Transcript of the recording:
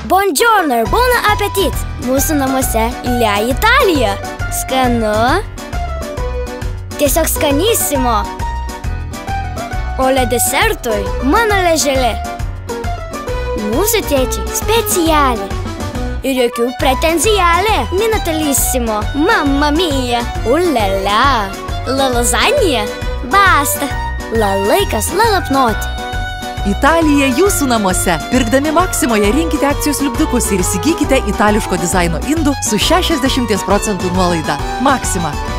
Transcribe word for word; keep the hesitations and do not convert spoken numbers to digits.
Buongiorno ir buon appetit. Mūsų namuose Le Italija. Skanu. Tiesiog skanissimo. O le desertui mano leželė. Mūsų tėčiai specialiai. Ir jokių pretenzijale. Minatalissimo. Mamma mia. Ulala. La lasagna. Basta. La laikas lalapnoti. Italija jūsų namuose. Pirkdami Maximoje rinkite akcijos lipdukus ir įsigykite itališko dizaino indų su šešiasdešimties procentų nuolaida. Maxima.